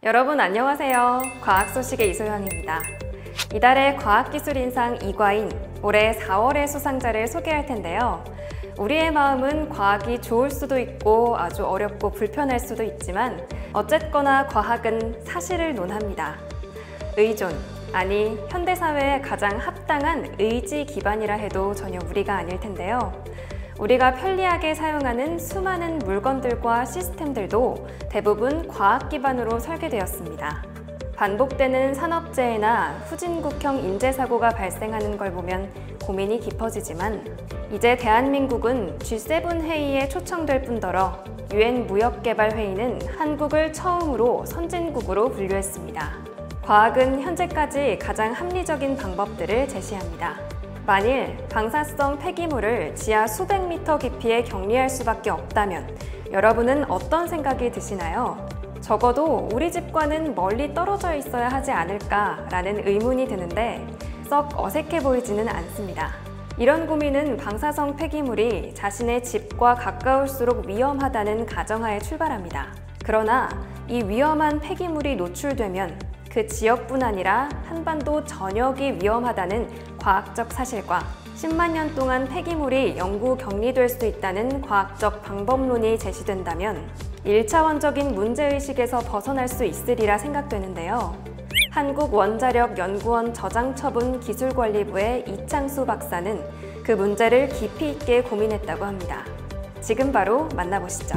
여러분 안녕하세요. 과학 소식의 이소영입니다. 이달의 과학기술인상 2과인 올해 4월의 수상자를 소개할 텐데요. 우리의 마음은 과학이 좋을 수도 있고 아주 어렵고 불편할 수도 있지만 어쨌거나 과학은 사실을 논합니다. 의존, 아니 현대사회에 가장 합당한 의지 기반이라 해도 전혀 무리가 아닐 텐데요. 우리가 편리하게 사용하는 수많은 물건들과 시스템들도 대부분 과학 기반으로 설계되었습니다. 반복되는 산업재해나 후진국형 인재사고가 발생하는 걸 보면 고민이 깊어지지만 이제 대한민국은 G7 회의에 초청될 뿐더러 UN 무역개발회의는 한국을 처음으로 선진국으로 분류했습니다. 과학은 현재까지 가장 합리적인 방법들을 제시합니다. 만일 방사성 폐기물을 지하 수백 미터 깊이에 격리할 수밖에 없다면 여러분은 어떤 생각이 드시나요? 적어도 우리 집과는 멀리 떨어져 있어야 하지 않을까라는 의문이 드는데 썩 어색해 보이지는 않습니다. 이런 고민은 방사성 폐기물이 자신의 집과 가까울수록 위험하다는 가정하에 출발합니다. 그러나 이 위험한 폐기물이 노출되면 그 지역뿐 아니라 한반도 전역이 위험하다는 과학적 사실과 10만 년 동안 폐기물이 영구 격리될 수 있다는 과학적 방법론이 제시된다면 1차원적인 문제의식에서 벗어날 수 있으리라 생각되는데요. 한국원자력연구원 저장처분기술관리부의 이창수 박사는 그 문제를 깊이 있게 고민했다고 합니다. 지금 바로 만나보시죠.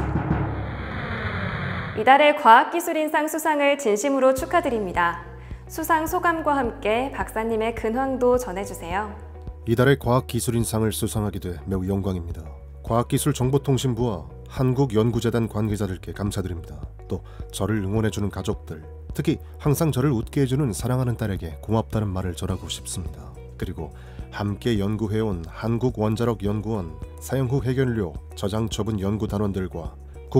이달의 과학기술인상 수상을 진심으로 축하드립니다. 수상 소감과 함께 박사님의 근황도 전해주세요. 이달의 과학기술인상을 수상하게 돼 매우 영광입니다. 과학기술정보통신부와 한국연구재단 관계자들께 감사드립니다. 또 저를 응원해주는 가족들, 특히 항상 저를 웃게 해주는 사랑하는 딸에게 고맙다는 말을 전하고 싶습니다. 그리고 함께 연구해온 한국원자력연구원, 사형 후 해결료, 저장처분 연구단원들과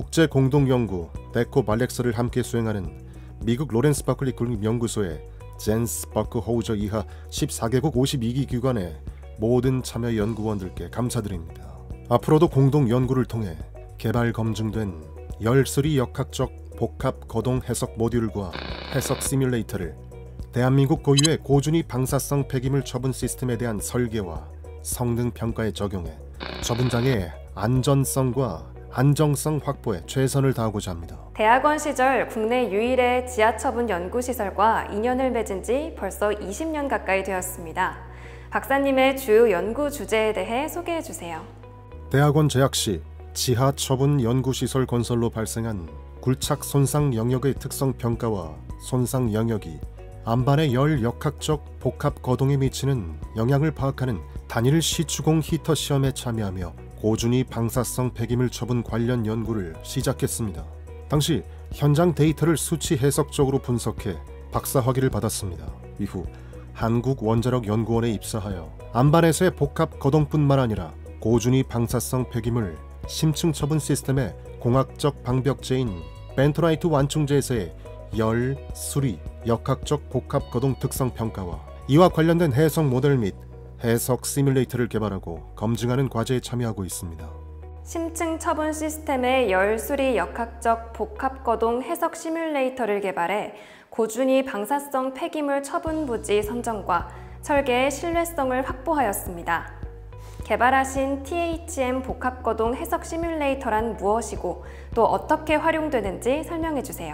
국제공동연구 데코 발렉스를 함께 수행하는 미국 로렌스 버클리 국립연구소의 젠스 버크 호우저 이하 14개국 52기 기관의 모든 참여 연구원들께 감사드립니다. 앞으로도 공동 연구를 통해 개발 검증된 열수리 역학적 복합 거동 해석 모듈과 해석 시뮬레이터를 대한민국 고유의 고준위 방사성 폐기물 처분 시스템에 대한 설계와 성능 평가에 적용해 처분장의 안전성과 안정성 확보에 최선을 다하고자 합니다. 대학원 시절 국내 유일의 지하처분 연구시설과 인연을 맺은 지 벌써 20년 가까이 되었습니다. 박사님의 주요 연구 주제에 대해 소개해 주세요. 대학원 재학 시 지하처분 연구시설 건설로 발생한 굴착 손상 영역의 특성 평가와 손상 영역이 안반의 열 역학적 복합 거동에 미치는 영향을 파악하는 단일 시추공 히터 시험에 참여하며 고준위 방사성 폐기물 처분 관련 연구를 시작했습니다. 당시 현장 데이터를 수치 해석적으로 분석해 박사 학위를 받았습니다. 이후 한국원자력연구원에 입사하여 안반에서의 복합 거동뿐만 아니라 고준위 방사성 폐기물 심층 처분 시스템의 공학적 방벽제인 벤토나이트 완충제에서의 열, 수리, 역학적 복합 거동 특성 평가와 이와 관련된 해석 모델 및 해석 시뮬레이터를 개발하고 검증하는 과제에 참여하고 있습니다. 심층 처분 시스템의 열, 수리, 역학적 복합 거동 해석 시뮬레이터를 개발해 고준위 방사성 폐기물 처분 부지 선정과 설계의 신뢰성을 확보하였습니다. 개발하신 THM 복합 거동 해석 시뮬레이터란 무엇이고 또 어떻게 활용되는지 설명해 주세요.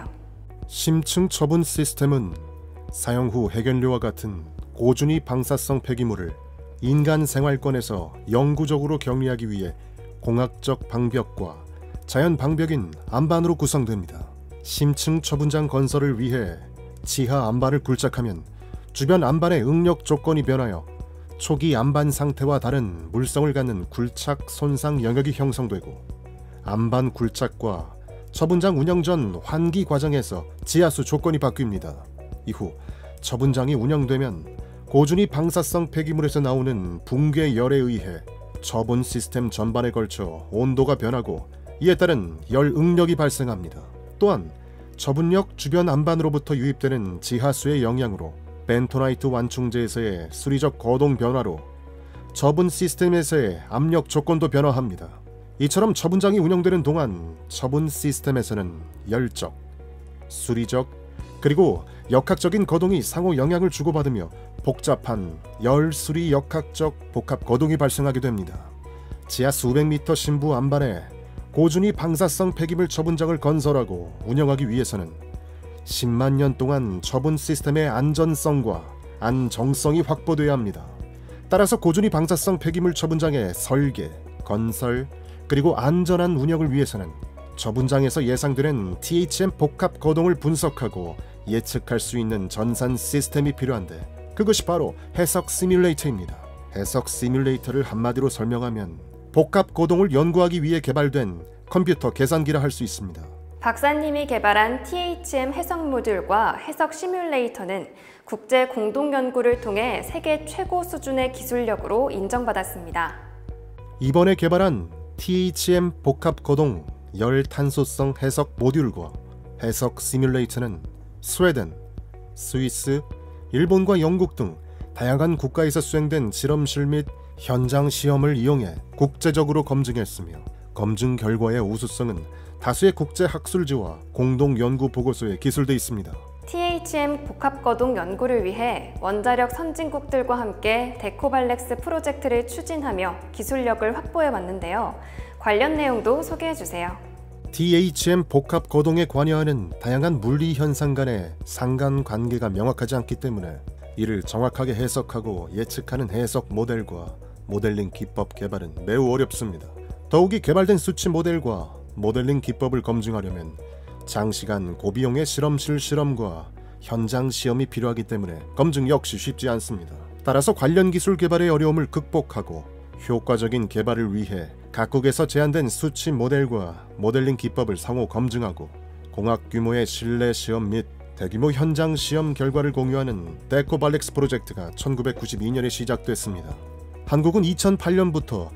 심층 처분 시스템은 사용 후 해결료와 같은 고준위 방사성 폐기물을 인간 생활권에서 영구적으로 격리하기 위해 공학적 방벽과 자연 방벽인 안반으로 구성됩니다. 심층 처분장 건설을 위해 지하 안반을 굴착하면 주변 안반의 응력 조건이 변하여 초기 안반 상태와 다른 물성을 갖는 굴착 손상 영역이 형성되고 안반 굴착과 처분장 운영 전 환기 과정에서 지하수 조건이 바뀝니다. 이후 처분장이 운영되면 고준위 방사성 폐기물에서 나오는 붕괴 열에 의해 처분 시스템 전반에 걸쳐 온도가 변하고 이에 따른 열 응력이 발생합니다. 또한 처분역 주변 안반으로부터 유입되는 지하수의 영향으로 벤토나이트 완충제에서의 수리적 거동 변화로 처분 시스템에서의 압력 조건도 변화합니다. 이처럼 처분장이 운영되는 동안 처분 시스템에서는 열적, 수리적, 그리고 역학적인 거동이 상호 영향을 주고받으며 복잡한 열수리 역학적 복합 거동이 발생하게 됩니다. 지하 수백 미터 신부 안반에 고준위 방사성 폐기물 처분장을 건설하고 운영하기 위해서는 10만 년 동안 처분 시스템의 안전성과 안정성이 확보돼야 합니다. 따라서 고준위 방사성 폐기물 처분장의 설계, 건설, 그리고 안전한 운영을 위해서는 처분장에서 예상되는 THM 복합 거동을 분석하고 예측할 수 있는 전산 시스템이 필요한데, 그것이 바로 해석 시뮬레이터입니다. 해석 시뮬레이터를 한마디로 설명하면 복합 거동을 연구하기 위해 개발된 컴퓨터 계산기라 할 수 있습니다. 박사님이 개발한 THM 해석 모듈과 해석 시뮬레이터는 국제 공동 연구를 통해 세계 최고 수준의 기술력으로 인정받았습니다. 이번에 개발한 THM 복합 거동 열탄소성 해석 모듈과 해석 시뮬레이터는 스웨덴, 스위스, 일본과 영국 등 다양한 국가에서 수행된 실험실 및 현장 시험을 이용해 국제적으로 검증했으며, 검증 결과의 우수성은 다수의 국제 학술지와 공동 연구 보고서에 기술돼 있습니다. THM 복합거동 연구를 위해 원자력 선진국들과 함께 데코발렉스 프로젝트를 추진하며 기술력을 확보해 왔는데요. 관련 내용도 소개해 주세요. THM 복합 거동에 관여하는 다양한 물리 현상 간의 상관관계가 명확하지 않기 때문에 이를 정확하게 해석하고 예측하는 해석 모델과 모델링 기법 개발은 매우 어렵습니다. 더욱이 개발된 수치 모델과 모델링 기법을 검증하려면 장시간 고비용의 실험실 실험과 현장 시험이 필요하기 때문에 검증 역시 쉽지 않습니다. 따라서 관련 기술 개발의 어려움을 극복하고 효과적인 개발을 위해 각국에서 제안된 수치 모델과 모델링 기법을 상호 검증하고 공학 규모의 실내 시험 및 대규모 현장 시험 결과를 공유하는 데코발렉스 프로젝트가 1992년에 시작됐습니다. 한국은 2008년부터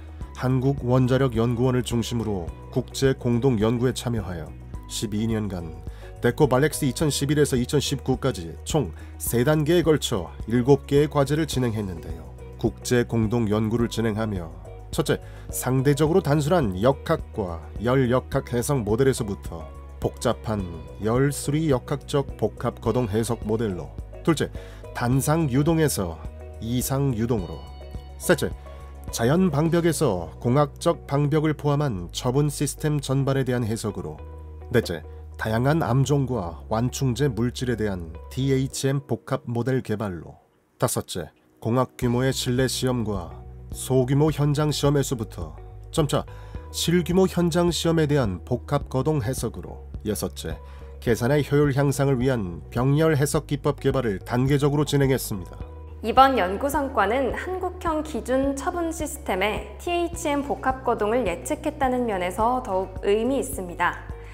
한국원자력연구원을 중심으로 국제 공동 연구에 참여하여 12년간 데코발렉스 2011에서 2019까지 총 3단계에 걸쳐 7개의 과제를 진행했는데요. 국제 공동 연구를 진행하며 첫째, 상대적으로 단순한 역학과 열역학 해석 모델에서부터 복잡한 열수리 역학적 복합 거동 해석 모델로, 둘째, 단상 유동에서 이상 유동으로, 셋째, 자연 방벽에서 공학적 방벽을 포함한 처분 시스템 전반에 대한 해석으로, 넷째, 다양한 암종과 완충제 물질에 대한 THM 복합 모델 개발로, 다섯째, 공학 규모의 실내 시험과 소규모 현장 시험에서부터 점차 실규모 현장 시험에 대한 복합 거동 해석으로, 여섯째, 계산의 효율 향상을 위한 병렬 해석 기법 개발을 단계적으로 진행했습니다. 이번 연구 성과는 한국형 기준 처분 시스템의 THM 복합 거동을 예측했다는 면에서 더욱 의미 있습니다.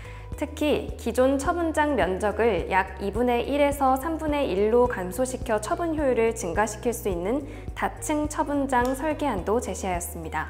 특히 기존 처분장 면적을 약 2분의 1에서 3분의 1로 감소시켜 처분 효율을 증가시킬 수 있는 다층 처분장 설계안도 제시하였습니다.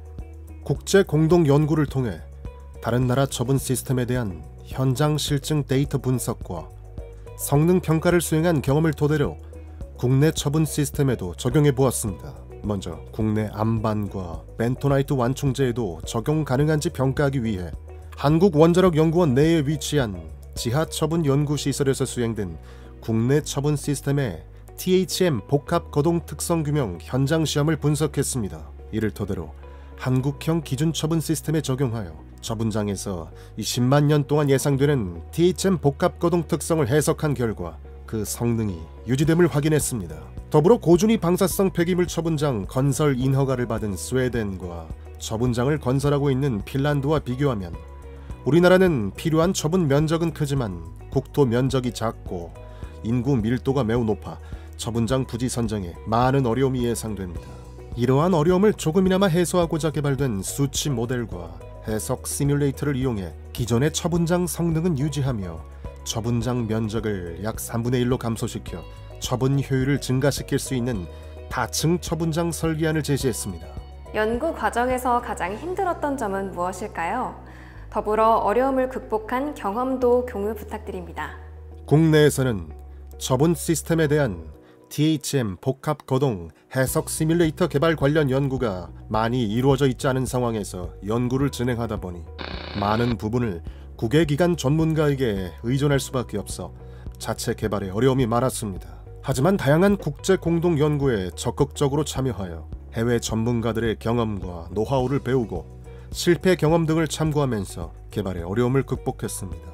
국제 공동 연구를 통해 다른 나라 처분 시스템에 대한 현장 실증 데이터 분석과 성능 평가를 수행한 경험을 토대로 국내 처분 시스템에도 적용해 보았습니다. 먼저 국내 암반과 벤토나이트 완충제에도 적용 가능한지 평가하기 위해 한국원자력연구원 내에 위치한 지하처분연구시설에서 수행된 국내 처분 시스템의 THM 복합 거동 특성 규명 현장 시험을 분석했습니다. 이를 토대로 한국형 기준 처분 시스템에 적용하여 처분장에서 20만 년 동안 예상되는 THM 복합 거동 특성을 해석한 결과 그 성능이 유지됨을 확인했습니다. 더불어 고준위 방사성 폐기물 처분장 건설 인허가를 받은 스웨덴과 처분장을 건설하고 있는 핀란드와 비교하면 우리나라는 필요한 처분 면적은 크지만 국토 면적이 작고 인구 밀도가 매우 높아 처분장 부지 선정에 많은 어려움이 예상됩니다. 이러한 어려움을 조금이나마 해소하고자 개발된 수치 모델과 해석 시뮬레이터를 이용해 기존의 처분장 성능은 유지하며 처분장 면적을 약 3분의 1로 감소시켜 처분 효율을 증가시킬 수 있는 다층 처분장 설계안을 제시했습니다. 연구 과정에서 가장 힘들었던 점은 무엇일까요? 더불어 어려움을 극복한 경험도 공유 부탁드립니다. 국내에서는 처분 시스템에 대한 THM 복합 거동 해석 시뮬레이터 개발 관련 연구가 많이 이루어져 있지 않은 상황에서 연구를 진행하다 보니 많은 부분을 국외기관 전문가에게 의존할 수밖에 없어 자체 개발에 어려움이 많았습니다. 하지만 다양한 국제 공동 연구에 적극적으로 참여하여 해외 전문가들의 경험과 노하우를 배우고 실패 경험 등을 참고하면서 개발의 어려움을 극복했습니다.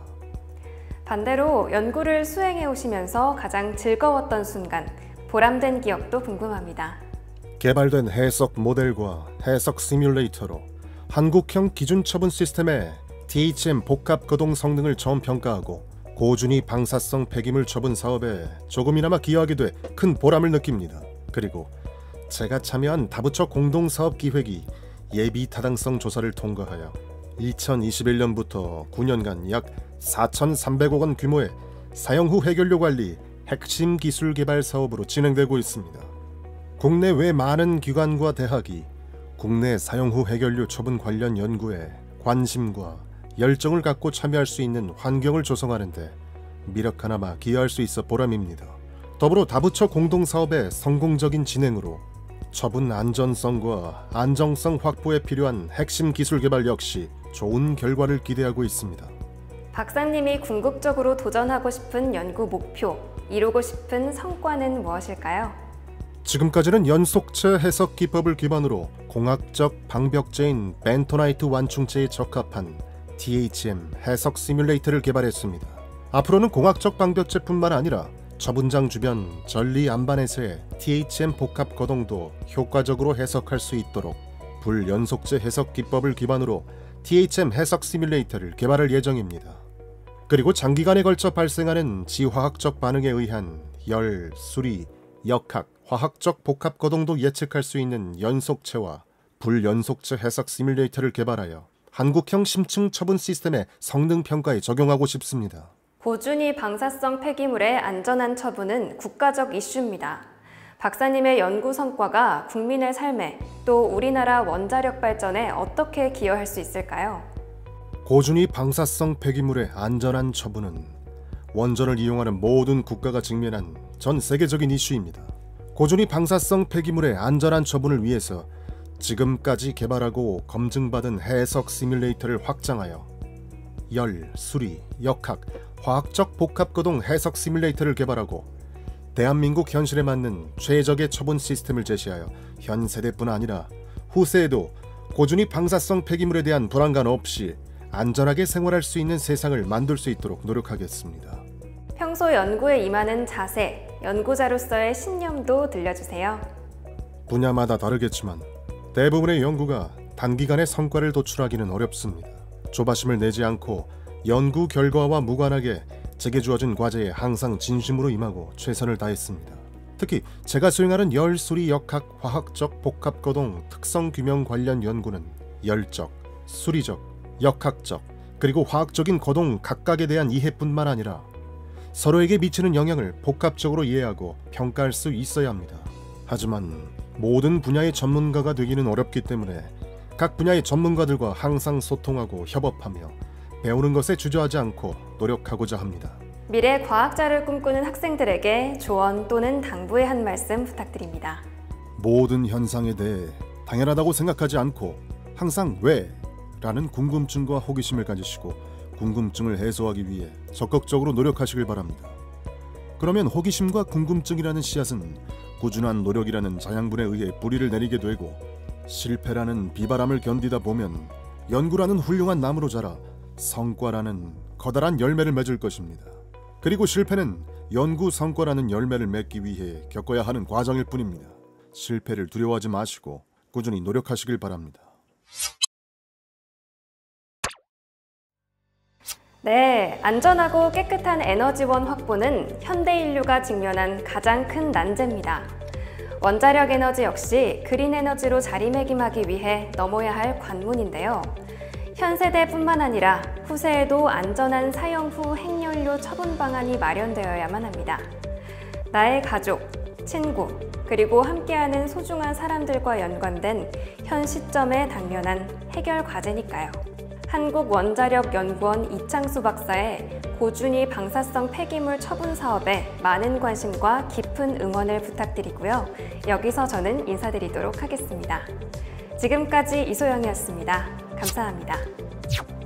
반대로 연구를 수행해 오시면서 가장 즐거웠던 순간, 보람된 기억도 궁금합니다. 개발된 해석 모델과 해석 시뮬레이터로 한국형 기준 처분 시스템의 THM 복합 거동 성능을 처음 평가하고 고준위 방사성 폐기물 처분 사업에 조금이나마 기여하게 돼 큰 보람을 느낍니다. 그리고 제가 참여한 다부처 공동사업 기획이 예비 타당성 조사를 통과하여 2021년부터 9년간 약 4,300억 원 규모의 사용 후 해결료 관리 핵심 기술 개발 사업으로 진행되고 있습니다. 국내외 많은 기관과 대학이 국내 사용 후 해결료 처분 관련 연구에 관심과 열정을 갖고 참여할 수 있는 환경을 조성하는데 미력 하나마 기여할 수 있어 보람입니다. 더불어 다부처 공동사업의 성공적인 진행으로 처분 안전성과 안정성 확보에 필요한 핵심 기술 개발 역시 좋은 결과를 기대하고 있습니다. 박사님이 궁극적으로 도전하고 싶은 연구 목표, 이루고 싶은 성과는 무엇일까요? 지금까지는 연속체 해석 기법을 기반으로 공학적 방벽제인 벤토나이트 완충체에 적합한 THM 해석 시뮬레이터를 개발했습니다. 앞으로는 공학적 방벽제뿐만 아니라 처분장 주변 전리 안반에서의 THM 복합 거동도 효과적으로 해석할 수 있도록 불연속체 해석 기법을 기반으로 THM 해석 시뮬레이터를 개발할 예정입니다. 그리고 장기간에 걸쳐 발생하는 지화학적 반응에 의한 열, 수리, 역학, 화학적 복합 거동도 예측할 수 있는 연속체와 불연속체 해석 시뮬레이터를 개발하여 한국형 심층 처분 시스템의 성능 평가에 적용하고 싶습니다. 고준위 방사성 폐기물의 안전한 처분은 국가적 이슈입니다. 박사님의 연구 성과가 국민의 삶에 또 우리나라 원자력 발전에 어떻게 기여할 수 있을까요? 고준위 방사성 폐기물의 안전한 처분은 원전을 이용하는 모든 국가가 직면한 전 세계적인 이슈입니다. 고준위 방사성 폐기물의 안전한 처분을 위해서 지금까지 개발하고 검증받은 해석 시뮬레이터를 확장하여 열, 수리, 역학, 화학적 복합거동 해석 시뮬레이터를 개발하고 대한민국 현실에 맞는 최적의 처분 시스템을 제시하여 현 세대뿐 아니라 후세에도 고준위 방사성 폐기물에 대한 불안감 없이 안전하게 생활할 수 있는 세상을 만들 수 있도록 노력하겠습니다. 평소 연구에 임하는 자세, 연구자로서의 신념도 들려주세요. 분야마다 다르겠지만 대부분의 연구가 단기간에 성과를 도출하기는 어렵습니다. 조바심을 내지 않고 연구 결과와 무관하게 제게 주어진 과제에 항상 진심으로 임하고 최선을 다했습니다. 특히 제가 수행하는 열, 수리, 역학, 화학적 복합거동 특성 규명 관련 연구는 열적, 수리적, 역학적, 그리고 화학적인 거동 각각에 대한 이해뿐만 아니라 서로에게 미치는 영향을 복합적으로 이해하고 평가할 수 있어야 합니다. 하지만 모든 분야의 전문가가 되기는 어렵기 때문에 각 분야의 전문가들과 항상 소통하고 협업하며 배우는 것에 주저하지 않고 노력하고자 합니다. 미래 과학자를 꿈꾸는 학생들에게 조언 또는 당부의 한 말씀 부탁드립니다. 모든 현상에 대해 당연하다고 생각하지 않고 항상 왜? 라는 궁금증과 호기심을 가지시고 궁금증을 해소하기 위해 적극적으로 노력하시길 바랍니다. 그러면 호기심과 궁금증이라는 씨앗은 꾸준한 노력이라는 자양분에 의해 뿌리를 내리게 되고 실패라는 비바람을 견디다 보면 연구라는 훌륭한 나무로 자라 성과라는 커다란 열매를 맺을 것입니다. 그리고 실패는 연구 성과라는 열매를 맺기 위해 겪어야 하는 과정일 뿐입니다. 실패를 두려워하지 마시고 꾸준히 노력하시길 바랍니다. 네, 안전하고 깨끗한 에너지원 확보는 현대 인류가 직면한 가장 큰 난제입니다. 원자력 에너지 역시 그린 에너지로 자리매김하기 위해 넘어야 할 관문인데요. 현 세대뿐만 아니라 후세에도 안전한 사용 후 핵연료 처분 방안이 마련되어야만 합니다. 나의 가족, 친구, 그리고 함께하는 소중한 사람들과 연관된 현 시점에 당면한 해결 과제니까요. 한국원자력연구원 이창수 박사의 고준위 방사성 폐기물 처분 사업에 많은 관심과 깊은 응원을 부탁드리고요. 여기서 저는 인사드리도록 하겠습니다. 지금까지 이소영이었습니다. 감사합니다.